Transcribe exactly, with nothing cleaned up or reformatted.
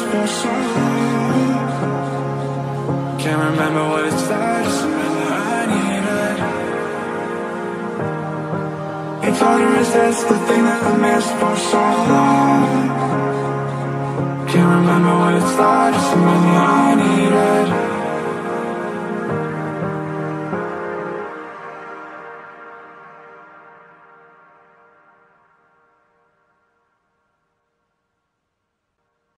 for so long. Can't remember what it's like, just remember I need it. It's hard to resist the thing that I missed for so long. Can't remember what it's like, just remember I need it.